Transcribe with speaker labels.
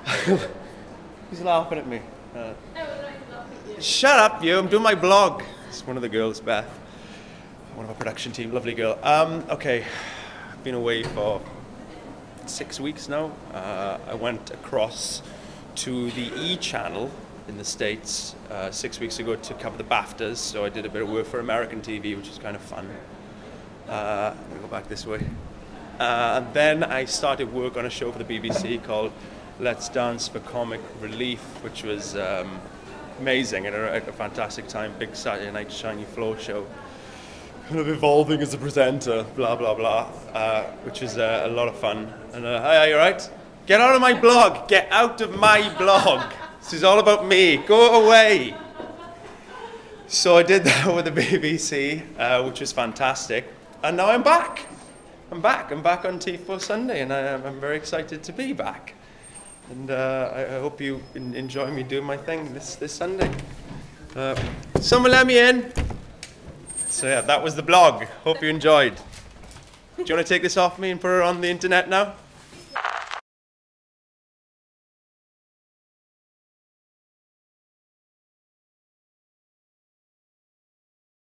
Speaker 1: He's laughing at me.
Speaker 2: No, we're not even laughing at you.
Speaker 1: Shut up, you. I'm doing my blog. It's one of the girls, Beth. One of our production team. Lovely girl. Okay. I've been away for 6 weeks now. I went across to the E channel in the States 6 weeks ago to cover the BAFTAs. So I did a bit of work for American TV, which was kind of fun. I'm going to go back this way. And then I started work on a show for the BBC called Let's Dance for Comic Relief, which was amazing and a fantastic time. Big Saturday night shiny floor show. Kind of evolving as a presenter, blah, blah, blah, which is a lot of fun. And hi, you right? Get out of my blog. Get out of my blog. This is all about me. Go away. So I did that with the BBC, which was fantastic. And now I'm back. I'm back on T4 Sunday, and I'm very excited to be back. And I hope you enjoy me doing my thing this Sunday. Someone let me in. So yeah, that was the blog. Hope you enjoyed. Do you want to take this off me and put it on the internet now?